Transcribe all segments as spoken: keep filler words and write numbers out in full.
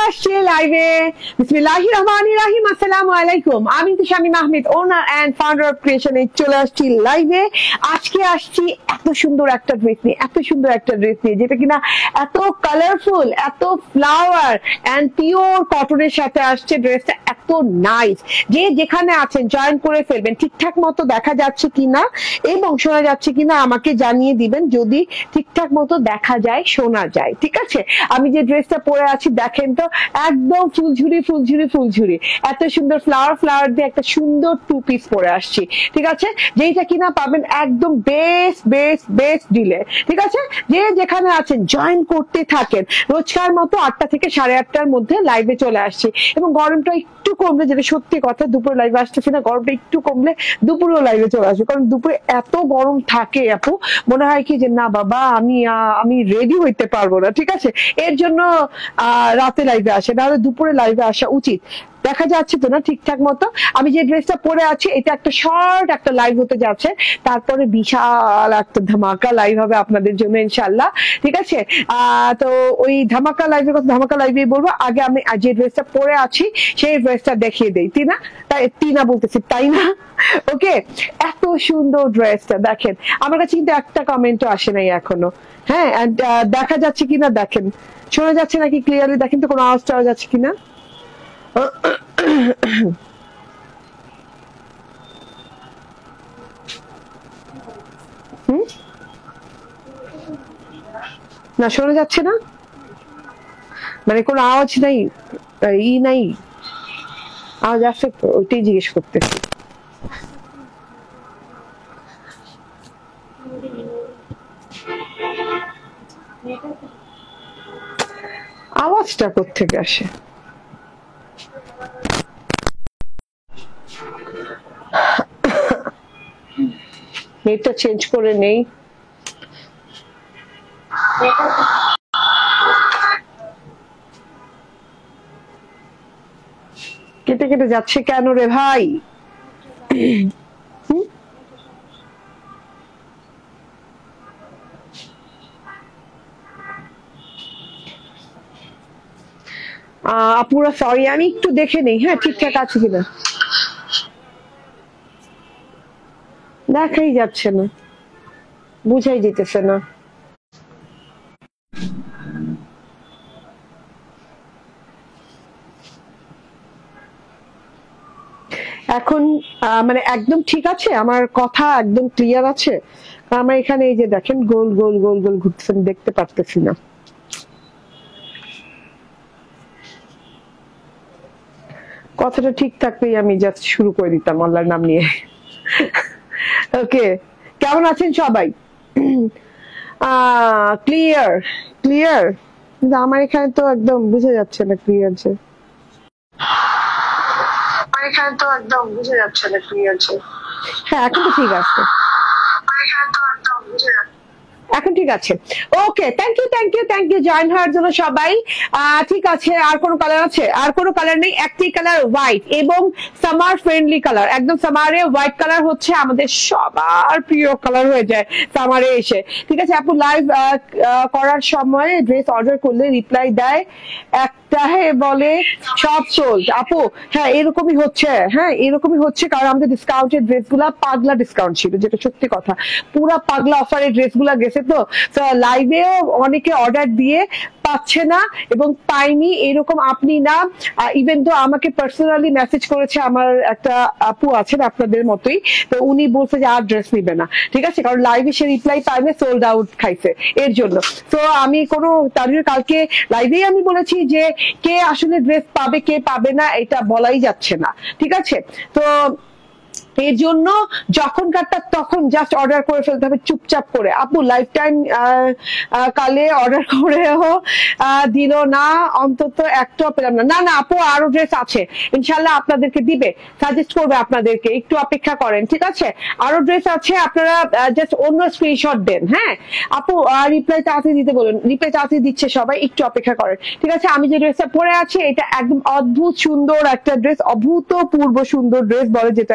আসছে লাইভে। বিসমিল্লাহির রহমানির রহিম। আসসালামু আলাইকুম। আমি তো Shamim Ahmed, owner and founder of ক্রিয়েশনে চলে আসছি লাইভে। আজকে আসছি এত সুন্দর একটা ড্রেস নিয়ে, এত সুন্দর একটা ড্রেস নিয়ে যেটা কিনা এত কালারফুল, এত ফ্লাওয়ার এন্ড পিওর কটনের সাথে আসছে। ড্রেসটা এত নাইস, যে যেখানে আছেন জয়েন করে ফেলবেন। ঠিকঠাক মতো দেখা যাচ্ছে কিনা এবং শোনা যাচ্ছে কিনা আমাকে জানিয়ে দিবেন, যদি ঠিকঠাক মতো দেখা যায় শোনা যায়। ঠিক আছে, আমি যে ড্রেসটা পরে আছি দেখেন তো, একদম ফুলঝুরি ফুলঝুরি ফুলঝুরি, এত সুন্দর ফ্লাওয়ার ফ্লাওয়ার দিয়ে একটা সুন্দর টু পিস পরে আসছি। ঠিক আছে, যেটা কিনা পাবেন একদম বেস্ট বেস্ট বেস্ট ডিলে। ঠিক আছে, যে যেখানে আছেন জয়েন করতে থাকেন। রোজকার মতো আটটা থেকে সাড়ে আটটার মধ্যে লাইভে চলে আসছি, এবং গরমটা একটু কমলে, যেটা সত্যি কথা, দুপুরে লাইভে আসতেছি না, গরমটা একটু কমলে দুপুরেও লাইভে চলে আসবে। কারণ দুপুরে এত গরম থাকে আপু, মনে হয় কি যে না বাবা আমি আমি রেডি হইতে পারবো না। ঠিক আছে, এর জন্য আহ রাতে লাইভে আসে, নাহলে দুপুরে লাইভে আসা উচিত। দেখা যাচ্ছে তো না ঠিকঠাক মতো? আমি যে ড্রেসটা পরে আছি এটা একটা শর্ট একটা লাইভ হতে যাচ্ছে, তারপরে বিশাল একটা ধামাকা লাইভ হবে আপনাদের জন্য ইনশাল্লাহ। ঠিক আছে, আহ তো ওই ধামাকা লাইভের কথা ধামাকা লাইভে বলবো। আগে আমি যে ড্রেসটা পরে আছি সেই ড্রেসটা দেখিয়ে দেই। তিনা তাই তিনা বলতেছি, তাই না? ওকে, এত সুন্দর ড্রেসটা দেখেন। আমার কাছে কিন্তু একটা কমেন্টও আসে নাই এখনো। হ্যাঁ, দেখা যাচ্ছে কিনা দেখেন, শোনা যাচ্ছে নাকি ক্লিয়ারলি দেখেন তো, কোনো আওয়াজ টাওয়াজ যাচ্ছে কিনা। না শোনা যাচ্ছে না, মানে কোনো আওয়াজ নাই, ই নাই, আওয়াজ আসছে তো, ওইটাই জিজ্ঞেস করতেছি। আওয়াজটা কোত্থেকে আসে? নেটটা চেঞ্জ করে নেই। কেটে কেটে যাচ্ছে কেন রে ভাই? আপুরা সরি, আমি একটু দেখে নেই হ্যাঁ ঠিকঠাক আছে কিনা। দেখাই যাচ্ছে না, বুঝাই যেতেছে না। এখন মানে একদম ঠিক আছে, আমার কথা একদম ক্লিয়ার আছে? আমার এখানে এই যে দেখেন গোল গোল গোল গোল ঘুরতেছে, দেখতে পারতেছি না। কথাটা ঠিক থাকলেই আমি জাস্ট শুরু করে দিতাম আল্লাহর নাম নিয়ে। ওকে, কেমন আছেন সবাই? ক্লিয়ার ক্লিয়ার, কিন্তু আমার এখানে তো একদম বুঝা যাচ্ছে না ক্লিয়ার যে, আমার এখানে তো একদম বুঝা যাচ্ছে না ক্লিয়ার যে। হ্যাঁ এখন তো ঠিক আছে, আমার এখানে তো একদম বুঝা যাচ্ছে, এখন ঠিক আছে। Okay, thank you thank you thank you join হওয়ার জন্য সবাই। আহ ঠিক আছে, আর কোনো কালার আছে? আর কোনো কালার নেই, একটি কালার হোয়াইট এবং সামার ফ্রেন্ডলি কালার। একদম সামারে হোয়াইট কালার হচ্ছে আমাদের সবার প্রিয় কালার হয়ে যায় সামারে এসে। ঠিক আছে, আপু লাইভ করার সময় ড্রেস অর্ডার করলে রিপ্লাই দেয় একটা বলে সব সোল্ড। আপু হ্যাঁ এরকমই হচ্ছে, হ্যাঁ এরকমই হচ্ছে, কারণ আমাদের ডিসকাউন্টের ড্রেস গুলা পাগলা ডিসকাউন্ট ছিল, যেটা সত্যি কথা, পুরা পাগলা অফারের ড্রেস গুলা গেছে। তো লাইভেও অনেকে অর্ডার দিয়ে পাচ্ছে না এবং পাইনি এরকম আপনি না। ইভেন তো আমাকে পার্সোনালি মেসেজ করেছে আমার একটা আপু আছেন আপনাদের মতোই, তো উনি বলছে যে আর ড্রেস নিবে না। ঠিক আছে, কারণ লাইভে সে রিপ্লাই পাইনি, সোল্ড আউট খাইছে এর জন্য। তো আমি কোনো তার কালকে লাইভেই আমি বলেছি যে কে আসলে ড্রেস পাবে কে পাবে না এটা বলাই যাচ্ছে না। ঠিক আছে, তো এর জন্য যখনকারটা তখন জাস্ট অর্ডার করে ফেলতে হবে চুপচাপ করে। আপু লাইফ টাইম কালে অর্ডার করেও দিল না, অন্তত একটাও পেলাম না। না না আপু আরো ড্রেস আছে ইনশাল্লাহ, আপনাদেরকে দিবে, সাজেস্ট করবে আপনাদেরকে, একটু অপেক্ষা করেন। ঠিক আছে, আরো ড্রেস আছে, আপনারা জাস্ট অন্য স্ক্রিনশট দেন। হ্যাঁ আপু রিপ্লাই তাড়াতাড়ি দিতে বলুন, রিপ্লাই তাড়াতাড়ি দিচ্ছে সবাই, একটু অপেক্ষা করেন। ঠিক আছে, আমি যে ড্রেসটা পরে আছি এটা একদম অদ্ভুত সুন্দর একটা ড্রেস, অভূতপূর্ব সুন্দর ড্রেস বলে যেটাকে,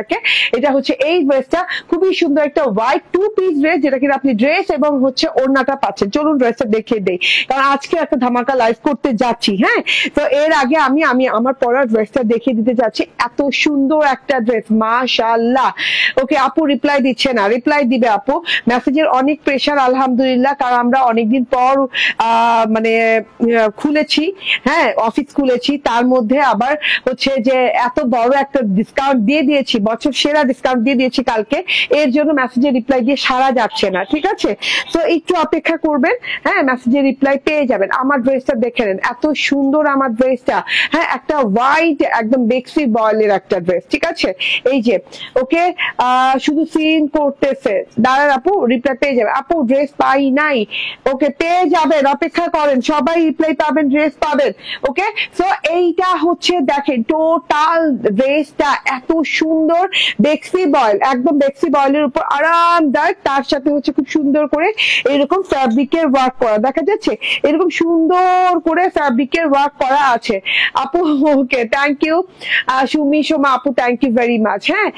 এটা হচ্ছে এই ড্রেসটা, খুবই সুন্দর একটা হোয়াইট টু পিস ড্রেস, যেটা কিনা আপনি ড্রেস এবং হচ্ছে ওড়নাটা পাচ্ছেন। চলুন ড্রেসটা দেখিয়ে দেই, কারণ আজকে একটা ধামাকা লাইভ করতে যাচ্ছি। হ্যাঁ, তো এর আগে আমি আমি আমার পরার ড্রেসটা দেখিয়ে দিতে যাচ্ছি। এত সুন্দর একটা ড্রেস, মাশাআল্লাহ। ওকে, আপু রিপ্লাই দিচ্ছে না, রিপ্লাই দিবে আপু। মেসেজের অনেক প্রেশার আলহামদুলিল্লাহ, কারণ আমরা অনেকদিন পর আহ মানে খুলেছি, হ্যাঁ অফিস খুলেছি, তার মধ্যে আবার হচ্ছে যে এত বড় একটা ডিসকাউন্ট দিয়ে দিয়েছি, বছর সেরা ডিসকাউন্ট দিয়ে দিয়েছি কালকে, এর জন্য মেসেজের রিপ্লাই দিয়ে সারা যাচ্ছে না। ঠিক আছে, তো একটু অপেক্ষা করবেন, হ্যাঁ মেসেজের রিপ্লাই পেয়ে যাবেন। আমার ড্রেসটা দেখে নেন, এত সুন্দর আমার ড্রেসটা। হ্যাঁ, একটা হোয়াইট একদম বেক্সি বয়েলের একটা ড্রেস। ঠিক আছে, এই যে ওকে, আহ শুধু সিন করতেছে, দাঁড়ান আপু রিপ্লাই পেয়ে যাবে। আপু ড্রেস পাই নাই, ওকে পেয়ে যাবেন, অপেক্ষা করেন, সবাই রিপ্লাই পাবেন, ড্রেস পাবেন। ওকে, সো এইটা হচ্ছে দেখেন টোটাল ড্রেসটা এত সুন্দর, বেক্সি বয়েল, একদম বেক্সি বয়েলের উপর আরামদায়ক, তার সাথে হচ্ছে খুব সুন্দর করে এরকম ফ্যাব্রিকের ওয়ার্ক করা, দেখা যাচ্ছে এরকম সুন্দর করে ফ্যাব্রিকের ওয়ার্ক করা আছে। আপু okay, thank you Sumi Soma আপু, থ্যাংক ইউ ভেরি মাচ। হ্যাঁ,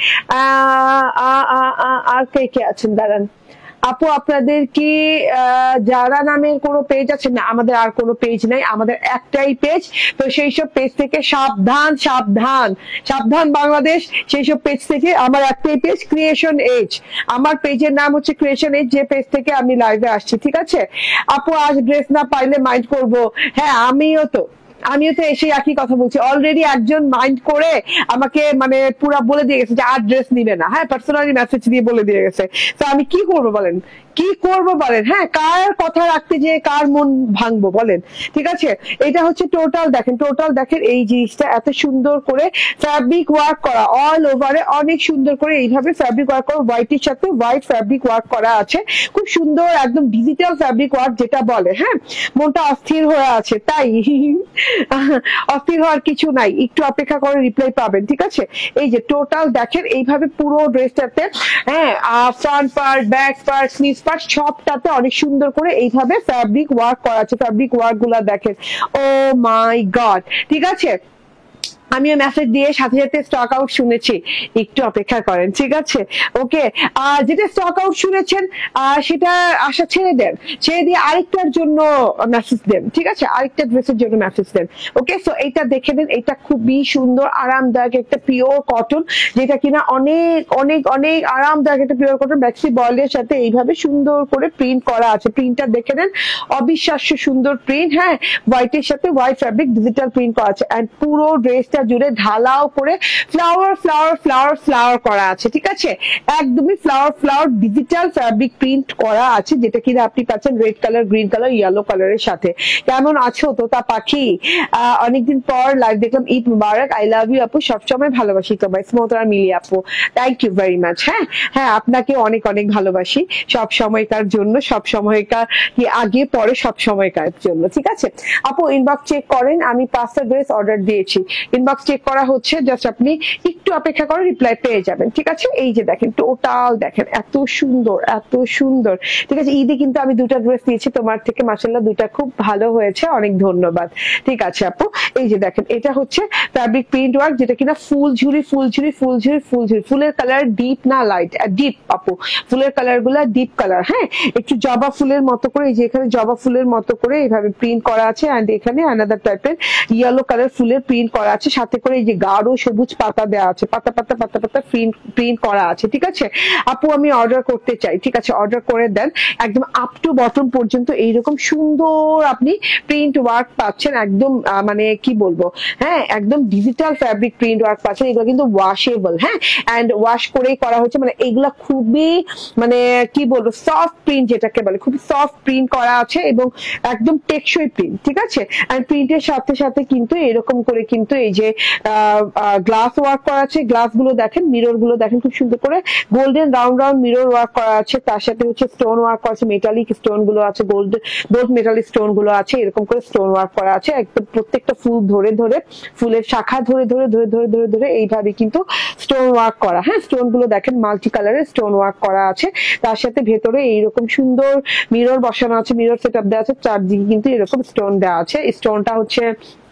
আর কে কে আছেন দাঁড়ান আপু, আপনাদের কি যারা নামের কোনো পেজ আছে? না, আমাদের আর কোনো পেজ নাই, আমাদের একটাই পেজ। তো সেই সব পেজ থেকে সাবধান, সাবধান, সাবধান বাংলাদেশ। সেই সব পেজ থেকে আমার একটাই পেজ, ক্রিয়েশন এজ। আমার পেজের নাম হচ্ছে ক্রিয়েশন এজ, যে পেজ থেকে আমি লাইভে আসছি। ঠিক আছে আপু, আজ ড্রেস না পাইলে মাইন্ড করবো। হ্যাঁ, আমিও তো আমিও তো এসে একই কথা বলছি। অলরেডি একজন মাইন্ড করে আমাকে মানে পুরো বলে দিয়ে গেছে যে আর ড্রেস নিবে না। হ্যাঁ, পার্সোনালি মেসেজ দিয়ে বলে দিয়ে গেছে। তো আমি কি করবো বলেন, কি করব বলেন? হ্যাঁ, কার কথা রাখতে যে কার মন ভাঙবো বলেন? ঠিক আছে, এটা হচ্ছে টোটাল দেখেন, টোটাল দেখেন এই জিনিসটা এত সুন্দর করে ফ্যাব্রিক ওয়ার্ক করা, অল ওভারে অনেক সুন্দর করে এইভাবে ফ্যাব্রিক ওয়ার্ক করা, হোয়াইটের সাথে হোয়াইট ফ্যাব্রিক ওয়ার্ক করা আছে, খুব সুন্দর একদম ডিজিটাল ফ্যাব্রিক ওয়ার্ক যেটা বলে। হ্যাঁ, মনটা অস্থির হয়ে আছে, তাই অস্থির হওয়ার কিছু নাই, একটু অপেক্ষা করে রিপ্লাই পাবেন। ঠিক আছে, এই যে টোটাল দেখেন এইভাবে পুরো ড্রেসটাতে, হ্যাঁ front part, back part, sleeve part সবটাতে অনেক সুন্দর করে এইভাবে ফ্যাব্রিক ওয়ার্ক করা আছে। ফ্যাব্রিক ওয়ার্ক গুলা দেখেন, ও মাই গড। ঠিক আছে, আমিও মেসেজ দিয়ে সাথে সাথে স্টক আউট শুনেছি, একটু অপেক্ষা করেন। ঠিক আছে, ওকে, আর যেটা স্টক আউট শুনেছেন সেটা আশা ছেড়ে দেন, ছেড়ে দিয়ে আরেকটার জন্য মেসেজ দেন। ঠিক আছে, আরেকটা ড্রেসের জন্য মেসেজ দেন। ওকে, সো এইটা দেখে নেন, এটা খুবই সুন্দর আরামদায়ক একটা পিওর কটন, যেটা কিনা অনেক অনেক অনেক আরামদায়ক একটা পিওর কটন, ম্যাক্সি বয়েলের সাথে এইভাবে সুন্দর করে প্রিন্ট করা আছে। প্রিন্টটা দেখে নেন, অবিশ্বাস্য সুন্দর প্রিন্ট। হ্যাঁ, হোয়াইটের সাথে হোয়াইট ফ্যাব্রিক ডিজিটাল প্রিন্ট করা আছে, এন্ড পুরো ড্রেসটা জুড়ে ঢালাও করে ফ্লাওয়ার ফ্লাওয়ার ফ্লাওয়ার ফ্লাওয়ার করা আছে। ঠিক আছে, একদমই flower flower digital fabric print করা আছে, যেটা কিনা আপনি পাচ্ছেন red colour, green colour, yellow কালারের সাথে। কেমন আছো তোতা পাখি? আহ অনেকদিন পর লাইভ দেখলাম, ঈদ মুবারক। আই লাভ ইউ আপু, সবসময় ভালোবাসি তোমায়। স্মোতরা মিলি আপু, থ্যাংক ইউ ভেরি মাচ। হ্যাঁ হ্যাঁ, আপনাকে অনেক অনেক ভালোবাসি, সব সময়কার জন্য, সব সময়কার কি আগে পরে সব সময়কার জন্য। ঠিক আছে আপু, ইনবক্স চেক করেন, আমি পাঁচটা ড্রেস অর্ডার দিয়েছি, ইনবক্স চেক করা হচ্ছে, জাস্ট আপনি একটু অপেক্ষা করে রিপ্লাই পেয়ে যাবেন। ঠিক আছে, এই যে দেখেন টোটাল দেখেন এত সুন্দর, এত সুন্দর। ঠিক আছে, ঈদে কিন্তু আমি দুটা ড্রেস নিয়েছি তোমার থেকে, মাশাআল্লাহ দুটা খুব ভালো হয়েছে, অনেক ধন্যবাদ। ঠিক আছে আপু, এই যে দেখেন এটা হচ্ছে ফ্যাব্রিক প্রিন্ট ওয়ার্ক, যেটা কিনা ফুল ঝুরি ফুল ঝুরি ফুল ঝুরি ফুল ঝুরি ফুলের কালার ডিপ না লাইট? ডিপ আপু, ফুলের কালার গুলা ডিপ কালার। হ্যাঁ, একটু জবা ফুলের মতো করে, এই যে এখানে জবা ফুলের মতো করে এইভাবে প্রিন্ট করা আছে, এন্ড এখানে আনাদার টাইপের ইয়েলো কালার ফুলের প্রিন্ট করা আছে, সাথে করে এই যে গাঢ় সবুজ পাতা দেওয়া আছে, পাতা পাতা পাতা পাতা প্রিন্ট প্রিন্ট করা আছে। ঠিক আছে আপু, আমি অর্ডার করতে চাই। ঠিক আছে, অর্ডার করে দেন, একদম আপ টু বটম পর্যন্ত এইরকম সুন্দর আপনি প্রিন্ট ওয়ার্ক পাচ্ছেন, একদম মানে কি বলবো, হ্যাঁ একদম ডিজিটাল ফ্যাব্রিক প্রিন্ট ওয়ার্ক পাচ্ছেন। এগুলো কিন্তু ওয়াশেবল, হ্যাঁ, এন্ড ওয়াশ করেই করা হচ্ছে, মানে এগুলা খুবই মানে কি বলবো সফট প্রিন্ট, যেটাকে বলে খুবই সফট প্রিন্ট করা আছে, এবং একদম টেকসই প্রিন্ট। ঠিক আছে, এন্ড প্রিন্টের সাথে সাথে কিন্তু এরকম করে কিন্তু এই যে গ্লাস ওয়ার্ক করা আছে, গ্লাস গুলো দেখেন, মিরর গুলো দেখেন, খুব সুন্দর করে golden round round mirror work করা আছে, তার সাথে হচ্ছে স্টোন ওয়ার্ক করা আছে, মেটালিক স্টোন গুলো আছে, গোল্ড গোল্ড মেটালিক স্টোন গুলো আছে, এরকম করে স্টোন ওয়ার্ক করা আছে, একদম প্রত্যেকটা ফুল ধরে ধরে, ফুলের শাখা ধরে ধরে ধরে ধরে ধরে ধরে এইভাবে কিন্তু স্টোন ওয়ার্ক করা। হ্যাঁ, স্টোন গুলো দেখেন মাল্টি কালারের স্টোন ওয়ার্ক করা আছে, তার সাথে ভেতরে এইরকম সুন্দর মিরর বসানো আছে, মিরর সেট আপ দেওয়া আছে, চারদিকে কিন্তু এরকম স্টোন দেওয়া আছে। স্টোনটা হচ্ছে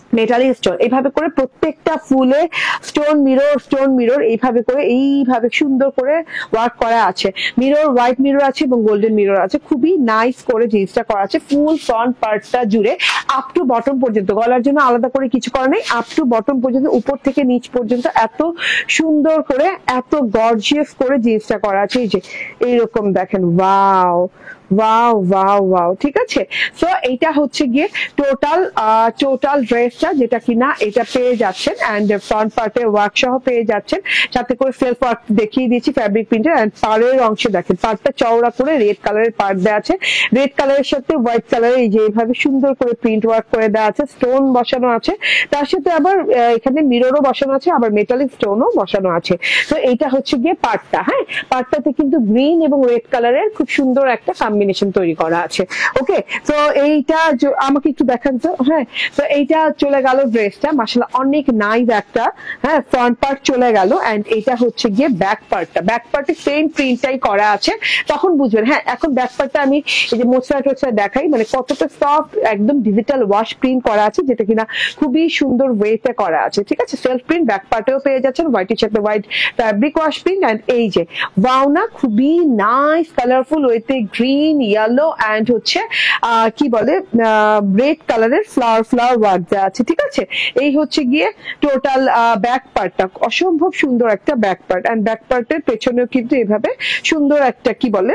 মেটালিক স্টোন, এইভাবে করে প্রত্যেকটা ফুলে স্টোন মিরর স্টোন মিরর এইভাবে করে এইভাবে সুন্দর করে ওয়ার্ক করা আছে। মিরর হোয়াইট মিরর আছে এবং গোল্ডেন মিরর আছে, খুবই নাইস করে জিনিসটা করা আছে। ফুল ফ্রন্ট পার্টটা জুড়ে আপ টু বটম পর্যন্ত, গলার জন্য আলাদা করে কিছু করা নেই, আপ টু বটম পর্যন্ত উপর থেকে নিচ পর্যন্ত এত সুন্দর করে এত গর্জিয়াস করে জিনিসটা করা আছে। এই যে এইরকম দেখেন, ওয়াও ওয়াও ওয়াও ওয়াও, ঠিক আছে। সো এইটা হচ্ছে গিয়ে টোটাল টোটাল ড্রেসটা, যেটা কিনা এটা পেয়ে যাচ্ছেন এন্ড ফ্রন্ট পার্টে ওয়ার্ক সহ পেয়ে যাচ্ছেন, সাথে করে সেলফ ওয়ার্ক দেখিয়ে দিয়েছি ফ্যাব্রিক প্রিন্টার। এন্ড পাড়ের অংশে দেখেন পাড়টা চওড়া করে রেড কালারের পাড় দেওয়া আছে, রেড কালারের সাথে হোয়াইট কালারের এই যে এইভাবে সুন্দর করে প্রিন্ট ওয়ার্ক করে দেওয়া আছে, স্টোন বসানো আছে, তার সাথে আবার এখানে মিররও বসানো আছে, আবার মেটালিক স্টোনও বসানো আছে। তো এইটা হচ্ছে গিয়ে পাড়টা, হ্যাঁ পাড়টাতে কিন্তু গ্রিন এবং রেড কালারের খুব সুন্দর একটা কম্বিনেশন তৈরি করা আছে। ওকে, তো এইটা আমাকে একটু দেখান তো। হ্যাঁ, তো এইটা চলে গেল ড্রেসটা, মাশাআল্লাহ অনেক নাইস একটা, হ্যাঁ ফ্রন্ট পার্ট চলে গেল। এন্ড এটা হচ্ছে গিয়ে ব্যাক পার্টটা, ব্যাক পার্টে সেম প্রিন্টটাই করা আছে, তখন বুঝবেন। হ্যাঁ, এখন ব্যাক পার্টটা আমি এই যে মোচড়া টোচড়া দেখাই, মানে কতটা সফট, একদম ডিজিটাল ওয়াশ প্রিন্ট করা আছে, যেটা কিনা খুবই সুন্দর ওয়েতে করা আছে, ঠিক আছে। সেলফ প্রিন্ট ব্যাক পার্টেও পেয়ে যাচ্ছেন, হোয়াইটের সাথে white fabric wash print. And এই যে ওয়াও না, খুবই নাইস কালারফুল ওয়েতে গ্রিন ইয়েলো এন্ড হচ্ছে আহ কি বলে রেড কালারের ফ্লাওয়ার ফ্লাওয়ার ওয়ার্ক দেওয়া আছে, ঠিক আছে। এই হচ্ছে গিয়ে টোটাল ব্যাক পার্টটা, অসম্ভব সুন্দর একটা ব্যাক পার্ট। এন্ড ব্যাক পার্টের পেছনেও কিন্তু এভাবে সুন্দর একটা কি বলে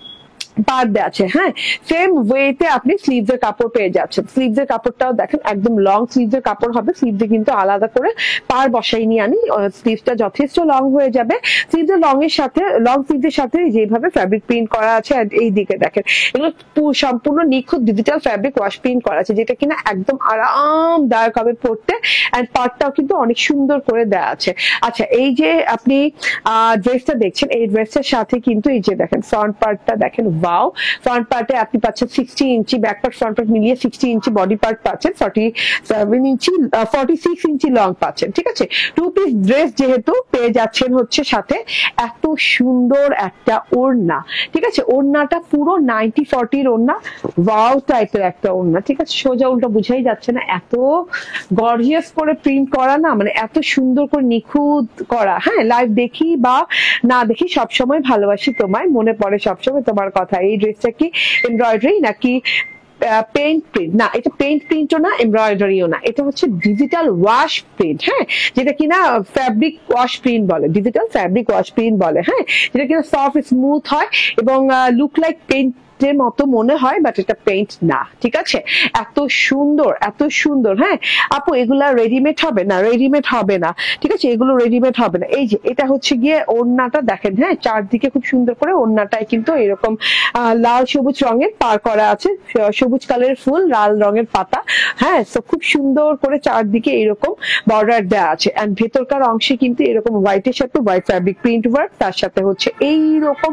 পার দেওয়া আছে। হ্যাঁ, সেম ওয়েতে আপনি স্লিভস এর কাপড় পেয়ে যাচ্ছেন, স্লিভস এর কাপড়টাও দেখেন একদম লং স্লিভস এর কাপড় হবে, স্লিভসে কিন্তু আলাদা করে পার বসাইনি আমি, স্লিভসটা যথেষ্ট লং হয়ে যাবে। স্লিভস এর লং এর সাথে লং স্লিভস এর সাথে যেভাবে ফ্যাব্রিক প্রিন্ট করা আছে, এই দিকে দেখেন এগুলো সম্পূর্ণ নিখুঁত ডিজিটাল ফ্যাব্রিক ওয়াশ প্রিন্ট করা আছে, যেটা কিনা একদম আরামদায়ক হবে পরতে। এন্ড পার্টটাও কিন্তু অনেক সুন্দর করে দেওয়া আছে। আচ্ছা, এই যে আপনি আহ ড্রেসটা দেখছেন, এই ড্রেসের সাথে কিন্তু এই যে দেখেন ফ্রন্ট পার্টটা দেখেন, ওয়াও, ফ্রন্ট পার্টে আপনি পাচ্ছেন sixty inch, back part front part মিলিয়ে সিক্সটি ইঞ্চি বডি পার্ট পাচ্ছেন, forty seven inch forty six inch long পাচ্ছেন, ঠিক আছে। টু পিস ড্রেস যেহেতু পেয়ে যাচ্ছেন হচ্ছে সাথে এত সুন্দর একটা ওড়না, ঠিক আছে। ওড়নাটা পুরো নাইনটি ফর্টির ওড়না, ওয়াও টাইপের একটা ওড়না, ঠিক আছে। সোজা উল্টা বুঝাই যাচ্ছে না, এত গর্জিয়াস করে প্রিন্ট করা না, মানে এত সুন্দর করে নিখুঁত করা। হ্যাঁ, লাইভ দেখি বা না দেখি সবসময় ভালোবাসি তোমায়, মনে পড়ে সবসময় তোমার কথা। এই ড্রেসটা কি এমব্রয়ডারি নাকি পেইন্ট প্রিন্ট? না, এটা পেইন্ট প্রিন্টও না, এমব্রয়ডারিও না, এটা হচ্ছে ডিজিটাল ওয়াশ প্রিন্ট। হ্যাঁ, যেটা কিনা ফ্যাব্রিক ওয়াশ প্রিন্ট বলে, ডিজিটাল ফ্যাব্রিক ওয়াশ প্রিন্ট বলে। হ্যাঁ, যেটা কিনা সফট স্মুথ হয় এবং লুক লাইক পেইন্ট এর মতো মনে হয়, বাট এটা পেইন্ট না, ঠিক আছে। এত সুন্দর এত সুন্দর। হ্যাঁ আপু, এগুলা রেডিমেড হবে না? রেডিমেড হবে না, ঠিক আছে, এগুলো রেডিমেড হবে না। এই যে এটা হচ্ছে গিয়ে ওড়নাটা দেখেন, হ্যাঁ চারদিকে খুব সুন্দর করে ওড়নাটায় কিন্তু এরকম লাল সবুজ রঙের পার করা আছে, সবুজ কালারের ফুল, লাল রঙের পাতা। হ্যাঁ, তো খুব সুন্দর করে চারদিকে এরকম বর্ডার দেওয়া আছে। এন্ড ভেতরকার অংশে কিন্তু এরকম হোয়াইটের সাথে হোয়াইট ফ্যাব্রিক প্রিন্ট ওয়ার্ক, তার সাথে হচ্ছে এইরকম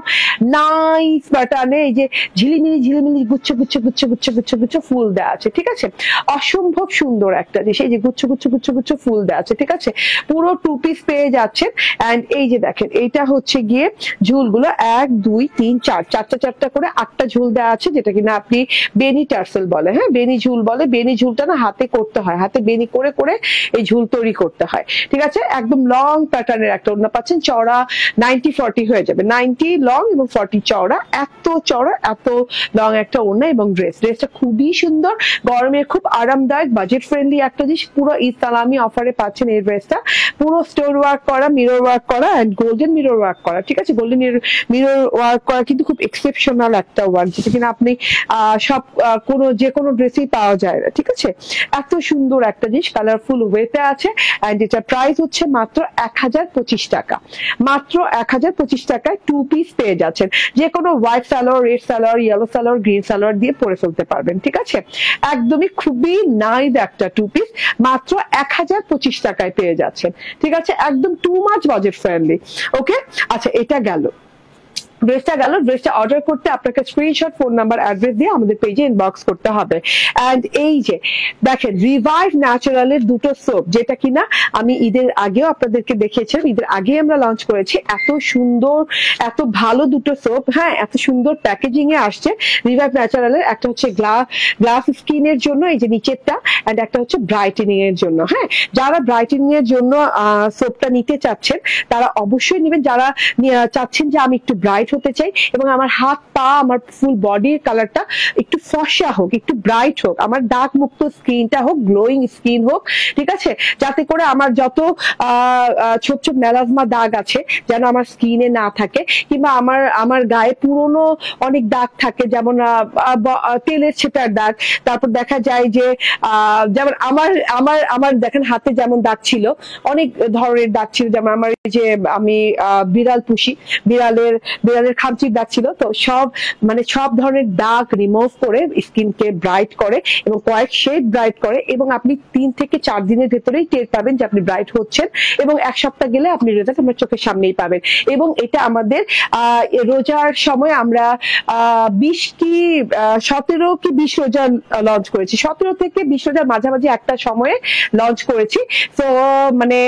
নাইস প্যাটার্নে এই যে ঝিলিমিলি ঝিলিমিলি গুচ্ছ গুচ্ছ গুচ্ছ গুচ্ছ গুচ্ছ গুচ্ছ ফুল দেওয়া আছে, ঠিক আছে। অসম্ভব সুন্দর একটা জিনিস, এই যে গুচ্ছ গুচ্ছ গুচ্ছ গুচ্ছ ফুল দেওয়া আছে, ঠিক আছে। পুরো টু পিস পেয়ে যাচ্ছেন। এন্ড এই যে দেখেন, এইটা হচ্ছে গিয়ে ঝুলগুলো এক দুই তিন চার চারটা চারটা করে আটটা ঝুল দেওয়া আছে, যেটা কিনা আপনি বেনি টার্সেল বলে। হ্যাঁ, বেনি ঝুল বলে। বেনি ঝুলটা না হাতে করতে হয়, হাতে বেনি করে করে এই ঝুল তৈরি করতে হয়, ঠিক আছে। একদম লং প্যাটার্নের একটা ওড়না পাচ্ছেন, চওড়া নাইনটি ফর্টি হয়ে যাবে, নাইনটি লং এবং ফর্টি চওড়া, এত চওড়া এত লং একটা ওড়না এবং ড্রেস। ড্রেসটা খুবই সুন্দর, গরমে খুব আরামদায়ক, বাজেট ফ্রেন্ডলি একটা জিনিস। পুরো ঈদ সালামি অফারে পাচ্ছেন এই ড্রেসটা, পুরো স্টোন ওয়ার্ক করা, মিরর ওয়ার্ক করা এন্ড গোল্ডেন মিরর ওয়ার্ক করা, ঠিক আছে। গোল্ডেন মিরর ওয়ার্ক করা কিন্তু খুব এক্সেপশনাল একটা ওয়ার্ক, যেটা কিনা আপনি আহ সব কোনো যে কোনো ড্রেসেই পাওয়া যায় না, ঠিক আছে। এত সুন্দর একটা জিনিস, কালারফুল ওয়েতে আছে। এন্ড এটা প্রাইস হচ্ছে মাত্র এক হাজার পঁচিশ টাকা, মাত্র এক হাজার পঁচিশ টাকায় টু পিস পেয়ে যাচ্ছেন। যে কোনো white salwar, red salwar, yellow salwar, green salwar দিয়ে পরে ফেলতে পারবেন, ঠিক আছে। একদমই খুবই নাইস একটা টু পিস, মাত্র এক হাজার পঁচিশ টাকায় পেয়ে যাচ্ছেন, ঠিক আছে। একদম too much budget friendly. Okay, আচ্ছা এটা গেল। ড্রেসটা গেল। ড্রেসটা অর্ডার করতে আপনাকে স্ক্রিনশট, ফোন নাম্বার, অ্যাড্রেস দিয়ে আমাদের পেজে ইনবক্স করতে হবে। অ্যান্ড এই যে দেখেন রিভাইভ ন্যাচারালের দুটো সোপ, যেটা কিনা আমি ঈদের আগেও আপনাদেরকে দেখিয়েছিলাম, ঈদের আগে আমরা লঞ্চ করেছি। এত সুন্দর এত ভালো দুটো সোপ, হ্যাঁ এত সুন্দর প্যাকেজিং এ আসছে রিভাইভ ন্যাচারালের। একটা হচ্ছে গ্লাস গ্লাস স্কিনের জন্য, এই যে নিচেরটা, অ্যান্ড একটা হচ্ছে ব্রাইটেনিং এর জন্য। হ্যাঁ যারা ব্রাইটেনিং এর জন্য সোপটা নিতে চাচ্ছেন তারা অবশ্যই নেবেন। যারা চাচ্ছেন যে আমি একটু ব্রাইট হতে চাই এবং আমার হাত পা আমার ফুল বডির কালারটা একটু ফর্সা হোক, একটু ব্রাইট হোক, আমার দাগ মুক্ত স্কিনটা হোক, গ্লোয়িং স্কিন হোক, ঠিক আছে, যাতে করে আমার যত ছোট ছোট মেলাজমা দাগ আছে যেন আমার স্কিনে না থাকে, কিংবা আমার আমার গায়ে পুরনো অনেক দাগ থাকে, যেমন তেলের ছেটার দাগ। তারপর দেখা যায় যে যেমন আমার আমার আমার দেখেন হাতে যেমন দাগ ছিল, অনেক ধরনের দাগ ছিল, যেমন আমার যে আমি বিড়াল পুষি, বিড়ালের বিড়ালের খামচির দাগ ছিল। তো সব মানে সব ধরনের দাগ রিমুভ করে স্কিনকে ব্রাইট করে এবং কয়েক শেড ব্রাইট করে, এবং আপনি তিন থেকে চার দিনের ভেতরেই টের পাবেন যে আপনি ব্রাইট হচ্ছেন, এবং এক সপ্তাহ গেলে আপনি রেজাল্ট আপনার চোখের সামনেই পাবেন। এবং এটা আমাদের আহ রোজার সময় আমরা আহ বিশ কি সতেরো কি বিশ রোজা লঞ্চ করেছি, সতেরো থেকে বিশ রোজার মাঝামাঝি একটা সময়ে লঞ্চ করেছি। তো মানে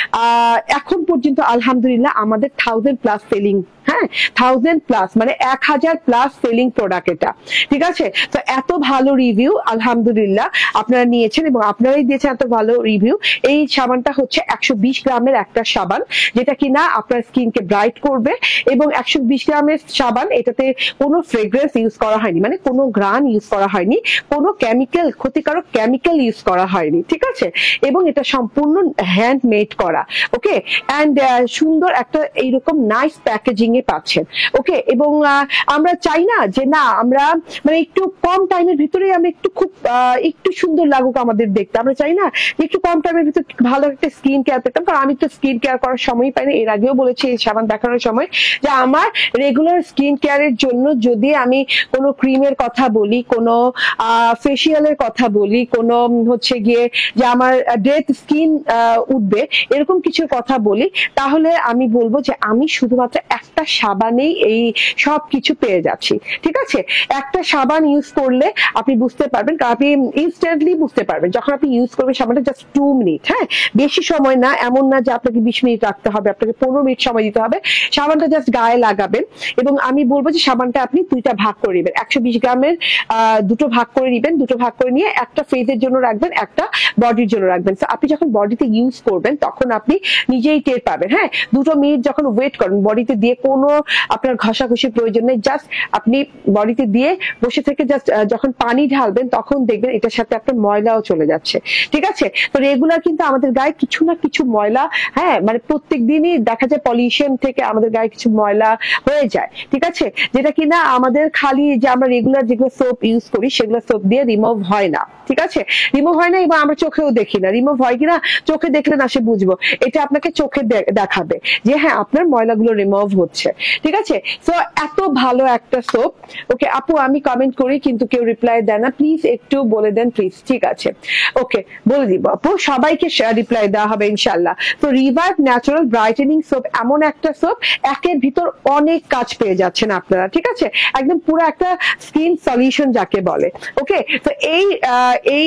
আহ এখন পর্যন্ত আলহামদুলিল্লাহ আমাদের থাউজেন্ড প্লাস সেলিং, হ্যাঁ থাউজেন্ড প্লাস মানে এক হাজার প্লাস সেলিং প্রোডাক্ট এটা, ঠিক আছে। তো এত ভালো রিভিউ আলহামদুলিল্লাহ আপনারা নিয়েছেন এবং আপনারাই দিয়েছেন এত ভালো রিভিউ। এই সাবানটা হচ্ছে একশো বিশ গ্রামের একটা সাবান, যেটা কিনা আপনার স্কিনকে ব্রাইট করবে, এবং একশো বিশ গ্রামের সাবান, এটাতে কোনো ফ্রেগ্রেন্স ইউজ করা হয়নি, মানে কোনো গ্রান ইউজ করা হয়নি, কোনো কেমিক্যাল ক্ষতিকারক কেমিক্যাল ইউজ করা হয়নি, ঠিক আছে। এবং এটা সম্পূর্ণ হ্যান্ডমেড করা, ওকে। অ্যান্ড সুন্দর একটা এইরকম নাইস প্যাকেজিং এ পাচ্ছেন, ওকে। এবং আমরা চাই না যে না আমরা মানে একটু কম টাইমের ভিতরে আমরা একটু খুব একটু সুন্দর লাগুক আমাদের দেখতে, আমরা চাই না একটু কম টাইমের ভিতরে ভালো একটা স্কিন কেয়ার পেতাম। কারণ আমি তো স্কিন কেয়ার করার সময় পাই না, এর আগেও বলেছি এই সাবান দেখানোর সময় যে আমার রেগুলার স্কিন কেয়ারের জন্য যদি আমি কোনো ক্রিমের কথা বলি, কোনো ফেসিয়ালের কথা বলি, কোনো হচ্ছে গিয়ে যে আমার ডেথ স্কিন উঠবে এরকম কিছুর কথা বলি, তাহলে আমি বলবো যে আমি শুধুমাত্র একটা সাবানেই এই সব কিছু পেয়ে যাচ্ছি, ঠিক আছে। একটা সাবান ইউজ করলে আপনি বুঝতে পারবেন, আপনি ইনস্ট্যান্টলি বুঝতে পারবেন যখন আপনি ইউজ করবেন সাবানটা, জাস্ট টু মিনিট, হ্যাঁ বেশি সময় না, এমন না যে আপনাকে বিশ মিনিট রাখতে হবে, আপনাকে পনেরো মিনিট সময় দিতে হবে। সাবানটা জাস্ট গায়ে লাগাবেন, এবং আমি বলবো যে সাবানটা আপনি দুইটা ভাগ করে নেবেন, একশো বিশ গ্রামের আহ দুটো ভাগ করে নেবেন, দুটো ভাগ করে নিয়ে একটা ফেসের জন্য রাখবেন, একটা বডির জন্য রাখবেন। আপনি যখন বডিতে ইউজ করবেন তখন আপনি নিজেই টের পাবেন, হ্যাঁ দুটো মিনিট যখন ওয়েট করেন বডিতে দিয়ে, কোনো আপনার ঘষাঘষির প্রয়োজন নেই, জাস্ট আপনি বডিতে দিয়ে বসে থেকে জাস্ট যখন পানি ঢালবেন তখন দেখবেন এটার সাথে আপনার ময়লাও চলে যাচ্ছে, ঠিক আছে। তো রেগুলার কিন্তু আমাদের গায়ে কিছু না কিছু ময়লা, হ্যাঁ মানে প্রত্যেক দিনই দেখা যায় পলিউশন থেকে আমাদের গায়ে কিছু ময়লা হয়ে যায়, ঠিক আছে, যেটা কিনা আমাদের খালি যে আমরা রেগুলার যেগুলো সোপ ইউজ করি সেগুলো সোপ দিয়ে রিমুভ হয় না, ঠিক আছে, রিমুভ হয় না, এবং আমরা চোখেও দেখি না রিমুভ হয় কিনা। চোখে দেখলে না সে বুঝবো, এটা আপনাকে চোখে দেখাবে যে হ্যাঁ আপনার ময়লাগুলো রিমুভ হচ্ছে, ঠিক আছে। তো এত ভালো একটা সোপ, ওকে। আপু আমি কমেন্ট করি কিন্তু কেউ রিপ্লাই দেয় না, প্লিজ একটু বলে দেন প্লিজ, ঠিক আছে, ওকে বলে দিব আপু, সবাইকে রিপ্লাই দেওয়া হবে ইনশাল্লাহ। তো রিভাইভ ন্যাচারাল ব্রাইটেনিং সোপ এমন একটা সোপ, একের ভিতর অনেক কাজ পেয়ে যাচ্ছেন আপনারা, ঠিক আছে, একদম পুরো একটা স্কিন সলিউশন যাকে বলে, ওকে। তো এই এই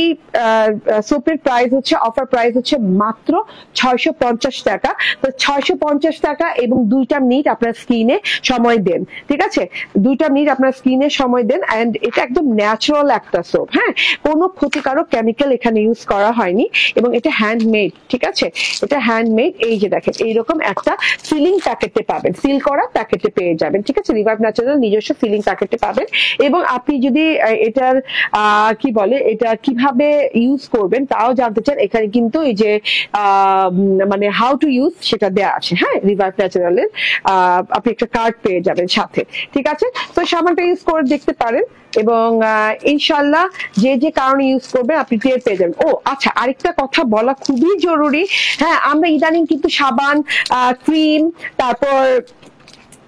সোপের প্রাইস হচ্ছে, অফার প্রাইস হচ্ছে মাত্র ছয়শো পঞ্চাশ টাকা। তো ছয়শো পঞ্চাশ টাকা এবং দুইটা মিনিট আপনার স্কিনে সময় দেন, ঠিক আছে, দুইটা মিনিট আপনার স্কিনে সময় দেন। এন্ড এটা একদম ন্যাচারাল একটা সোপ, হ্যাঁ কোনো ক্ষতিকারক কেমিক্যাল এখানে ইউজ করা হয়নি, এবং এটা হ্যান্ডমেড, ঠিক আছে, এটা হ্যান্ডমেড। এই যে দেখেন এইরকম একটা সিলিং প্যাকেটে পাবেন, সিল করা প্যাকেটে পেয়ে যাবেন, ঠিক আছে, রিভাইভ ন্যাচারাল নিজস্ব সিলিং প্যাকেটে পাবেন। এবং আপনি যদি এটার আহ কি বলে এটা কিভাবে ইউজ করবেন তাও জানতে চান, এখানে কিন্তু এই যে আহ মানে হাউ টু ইউজ সেটা দেওয়া আছে, হ্যাঁ রিভাইভ ন্যাচারালের আহ আপনি একটা কার্ড পেয়ে যাবেন সাথে, ঠিক আছে। তো সাবানটা ইউজ করে দেখতে পারেন, এবং ইনশাল্লাহ যে যে কারণে ইউজ করবেন আপনি টের পেয়ে যাবেন। ও আচ্ছা, আরেকটা কথা বলা খুবই জরুরি, হ্যাঁ আমরা ইদানিং কিন্তু সাবান, ক্রিম, তারপর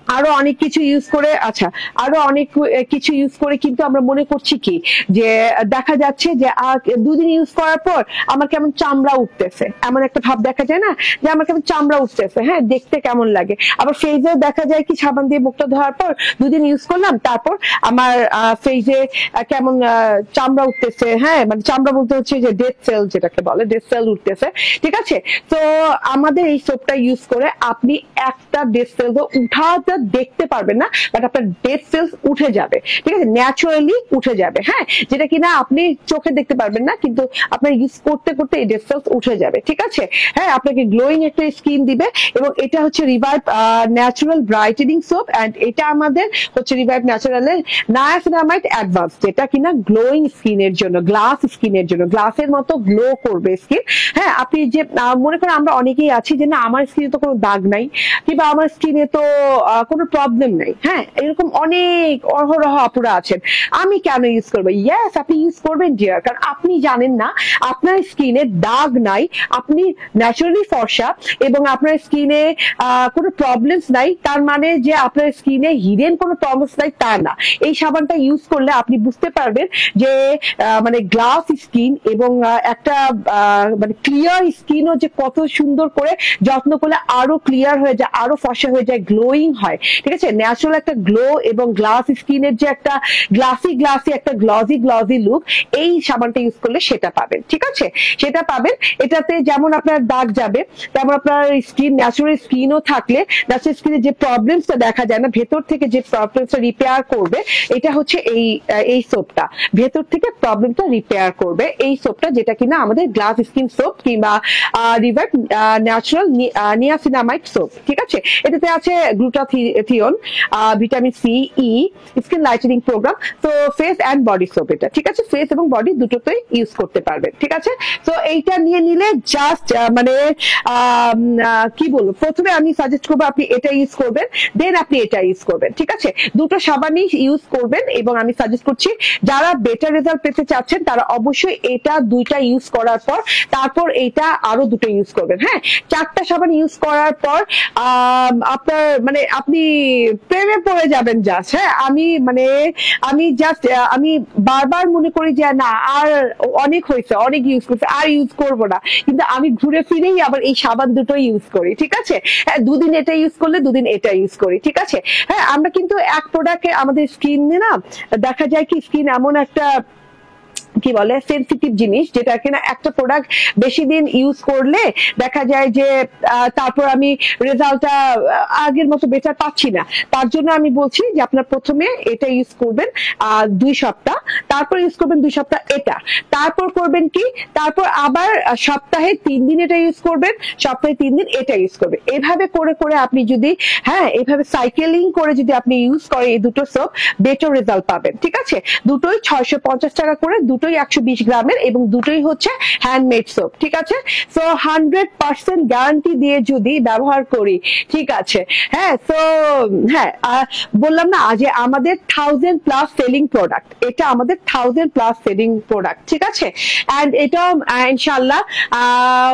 আরো অনেক কিছু ইউজ করে আচ্ছা আরো অনেক কিছু ইউজ করে কিন্তু আমরা মনে করছি কি যে দেখা যাচ্ছে যে দুদিন ইউজ করার পর আমার কেমন চামড়া উঠতেছে, এমন একটা ভাব দেখা যায় না যে আমার কেমন চামড়া উঠতেছে, হ্যাঁ দেখতে কেমন লাগে। আবার ফেজেও দেখা যায় কি সাবান দিয়ে মুখটা ধোয়ার পর দুদিন ইউজ করলাম তারপর আমার ফেজে কেমন চামড়া উঠতেছে, হ্যাঁ মানে চামড়া বলতে হচ্ছে যে ডেড সেল যেটাকে বলে, ডেড সেল উঠতেছে, ঠিক আছে। তো আমাদের এই সোপটা ইউজ করে আপনি একটা ডেড সেল উঠাতে দেখতে পারবেন না, বাট আপনার ডেড সেলস উঠে যাবে, ঠিক আছে, ন্যাচারালি উঠে যাবে, হ্যাঁ যেটা কিনা আপনি চোখে দেখতে পারবেন না কিন্তু আপনার ইউজ করতে করতে এই ডেড সেলস উঠে যাবে, ঠিক আছে। হ্যাঁ আপনাকে গ্লোয়িং একটা স্কিন দিবে এবং এটা হচ্ছে revive natural brightening soap and এটা আমাদের হচ্ছে রিভাইভ ন্যাচারালের নায়াসিনামাইড অ্যাডভান্স, যেটা কিনা গ্লোয়িং স্কিনের জন্য, গ্লাস স্কিনের জন্য, গ্লাসের মতো গ্লো করবে স্কিন। হ্যাঁ আপনি যে মনে করেন আমরা অনেকেই আছি যে না আমার স্কিনে তো কোনো দাগ নাই কিংবা আমার স্কিনে তো কোনো প্রবলেম নাই, হ্যাঁ এরকম অনেক অহরহ আপুরা আছেন, আমি কেন ইউজ করবো? ইয়েস আপনি ইউজ করবেন ডিয়ার, কারণ আপনি জানেন না আপনার স্কিনে দাগ নাই, আপনি ন্যাচারালি ফর্সা এবং আপনার স্কিনে কোনো প্রবলেমস নাই, তার মানে যে আপনার স্কিনে হিডেন কোনো প্রবলেমস নাই তা না। এই সাবানটা ইউজ করলে আপনি বুঝতে পারবেন যে মানে গ্লাস স্কিন এবং একটা মানে ক্লিয়ার স্কিনও যে কত সুন্দর করে যত্ন করলে আরো ক্লিয়ার হয়ে যায়, আরো ফর্সা হয়ে যায়, গ্লোয়িং হয়, ঠিক আছে। ন্যাচারাল একটা গ্লো এবং গ্লাস স্কিনের যে একটা গ্লাসি গ্লাসি একটা গ্লজি গ্লজি লুক এই সাবানটা ইউজ করলে সেটা পাবেন, ঠিক আছে, সেটা পাবেন। এটাতে যেমন আপনার দাগ যাবে তেমন আপনার স্কিন ন্যাচারাল স্কিনও থাকলে ন্যাচারাল স্কিনে যে প্রবলেমসটা দেখা যায় না ভেতর থেকে যে প্রবলেমসটা রিপেয়ার করবে, এটা হচ্ছে এই এই সোপটা ভেতর থেকে প্রবলেমটা রিপেয়ার করবে এই সোপটা, যেটা কিনা আমাদের গ্লাস স্কিন সোপ কিংবা রিভাইভ ন্যাচারাল নিয়াসিনামাইড সোপ, ঠিক আছে। এটাতে আছে glutathione, vitamin C, E, skin lightening programme, তো ফেস অ্যান্ড বডি সোপ এটা, ঠিক আছে, ফেস এবং বডি দুটোতেই ইউজ করতে পারবেন, ঠিক আছে। তো এইটা নিয়ে নিলে জাস্ট মানে কি বলবো, প্রথমে আমি সাজেস্ট করবো আপনি এটা ইউজ করবেন, দেন আপনি এটা ইউজ করবেন, ঠিক আছে। দুটো সাবানই ইউজ করবেন এবং আমি সাজেস্ট করছি যারা বেটার রেজাল্ট পেতে চাচ্ছেন তারা অবশ্যই এটা দুইটা ইউজ করার পর তারপর এইটা আরো দুটো ইউজ করবেন। হ্যাঁ চারটা সাবান ইউজ করার পর আপনার মানে আপনি প্রেমে পড়ে যাবেন জাস্ট। হ্যাঁ আমি মানে আমি জাস্ট আমি বারবার মনে করি যে না আর অনেক হয়েছে, অনেক ইউজ করছে, আর ইউজ করবো না, কিন্তু আমি ঘুরে ফিরেই আবার এই সাবান দুটো ইউজ করি, ঠিক আছে। হ্যাঁ দুদিন এটা ইউজ করলে দুদিন এটা ইউজ করি, ঠিক আছে। হ্যাঁ আমরা কিন্তু এক প্রোডাক্টে আমাদের স্কিনে না দেখা যায় কি স্কিন এমন একটা কি বলে সেন্সিটিভ জিনিস যেটা কিনা একটা প্রোডাক্ট বেশি দিন ইউজ করলে দেখা যায় যে তারপর আমি রেজাল্টটা আগের মতো বেটার পাচ্ছি না, তার জন্য আমি বলছি যে আপনার প্রথমে এটা ইউজ করবেন দুই সপ্তাহ, তারপর ইউজ করবেন দুই সপ্তাহ এটা, তারপর করবেন কি তারপর আবার সপ্তাহে তিন দিন এটা ইউজ করবেন, সপ্তাহে তিন দিন এটা ইউজ করবেন, এভাবে করে করে আপনি যদি হ্যাঁ এইভাবে সাইকেলিং করে যদি আপনি ইউজ করেন এই দুটো সোপ বেটার রেজাল্ট পাবেন, ঠিক আছে। দুটোই ছয়শো পঞ্চাশ টাকা করে, দুটোই একশো বিশ গ্রামের এবং দুটোই হচ্ছে হ্যান্ডমেড সোপ, ঠিক আছে। সো হান্ড্রেড পার্সেন্ট গ্যারান্টি দিয়ে যদি ব্যবহার করি, ঠিক আছে। হ্যাঁ তো হ্যাঁ বললাম না যে আমাদের থাউজেন্ড প্লাস সেলিং প্রোডাক্ট, এটা আমাদের থাউজেন্ড প্লাস সেলিং প্রোডাক্ট, ঠিক আছে। অ্যান্ড এটা ইনশাল্লাহ আহ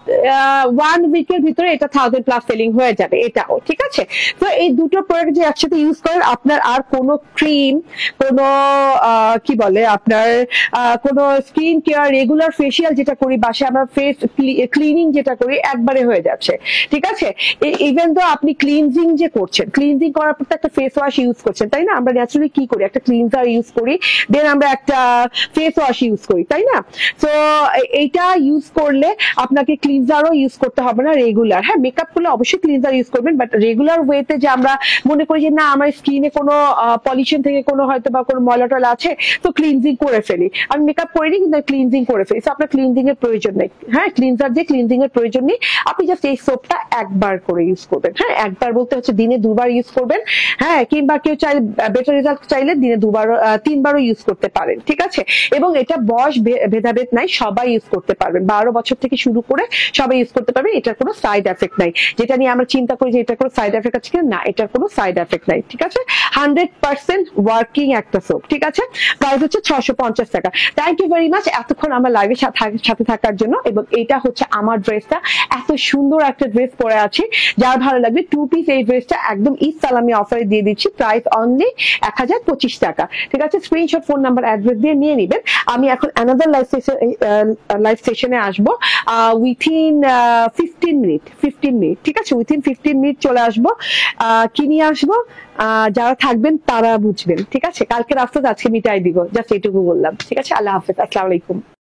ওয়ান উইকের ভিতরে এটা থাউজেন্ড প্লাস সেলিং হয়ে যাবে এটাও, ঠিক আছে। তো এই দুটো প্রোডাক্ট যে একসাথে ইউজ করেন আপনার আর কোনো ক্রিম, কোনো কি বলে আপনার কোনো স্কিন কেয়ার, রেগুলার ফেসিয়াল যেটা করি বাসায় আমরা ফেস ক্লিনিং যেটা করি একবারে হয়ে যাচ্ছে, ঠিক আছে। ইভেন তো আপনি ক্লিনজিং যে করছেন, ক্লিনজিং করার পর একটা ফেস ওয়াশ ইউজ করছেন, তাই না। আমরা ন্যাচারালি কি করি একটা ক্লিনজার ইউজ করি, দেন আমরা একটা ফেস ওয়াশ ইউজ করি, তাই না। তো এইটা ইউজ করলে আপনাকে ক্লিনজারও ইউজ করতে হবে না রেগুলার। হ্যাঁ মেকআপ করলে অবশ্যই ক্লিনজার ইউজ করবেন, বাট রেগুলার ওয়েতে যে আমরা মনে করি যে না আমার স্কিনে কোনো পলিউশন থেকে কোনো হয়তো বা কোনো ময়লা টলা আছে তো ক্লিনজিং করে ফেলি, আমি মেকআপ করিনি কিন্তু ক্লিনজিং করে ফেলি, আপনার ক্লিনজিং এর প্রয়োজন নেই। হ্যাঁ ক্লিনজার দিয়ে ক্লিনজিং এর প্রয়োজন নেই, আপনি জাস্ট এই সোপটা একবার করে ইউজ করবেন। হ্যাঁ একবার বলতে হচ্ছে দিনে দুবার ইউজ করবেন, হ্যাঁ কিংবা কেউ চাইলে বেটার রেজাল্ট চাইলে দিনে দুবার তিনবারও ইউজ করতে পারেন, ঠিক আছে। এবং এটা বয়স ভেদাভেদ নাই, সবাই ইউজ করতে পারবেন, বারো বছর থেকে শুরু করে সবাই ইউজ করতে পারবে, এটার কোনো সাইড এফেক্ট নাই। যেটা নিয়ে আমরা চিন্তা করি যে এটার কোনো সাইড এফেক্ট আছে কিনা, না, এটার কোনো সাইড এফেক্ট নাই, ঠিক আছে। হান্ড্রেড পার্সেন্ট ওয়ার্কিং একটা সোপ, ঠিক আছে। প্রাইস হচ্ছে ছশো পঞ্চাশ টাকা। থ্যাংক ইউ ভেরি মাচ এতক্ষণ আমার লাইভের সাথে থাকার জন্য। এবং এটা হচ্ছে আমার ড্রেসটা, এত সুন্দর একটা ড্রেস পরে আছি, যার ভালো লাগবে টু পিস এই ড্রেসটা একদম ঈদ সালামি অফারে দিয়ে দিচ্ছি, প্রাইস অনলি এক হাজার পঁচিশ টাকা, ঠিক আছে। স্ক্রিনশট, ফোন নাম্বার, অ্যাড্রেস দিয়ে নিয়ে নিবেন। আমি এখন অ্যানাদার লাইভ সেশন লাইভ সেশনে আসবো within fifteen minute fifteen minute ঠিক আছে, উইথিন ফিফটিন মিনিট চলে আসবো। কি নিয়ে আসবো যারা থাকবেন তারা বুঝবেন, ঠিক আছে। কালকে রাস্তা আজকে মিটাই দিব, জাস্ট এইটুকু বললাম, ঠিক আছে। আল্লাহ হাফেজ, আসসালামু আলাইকুম।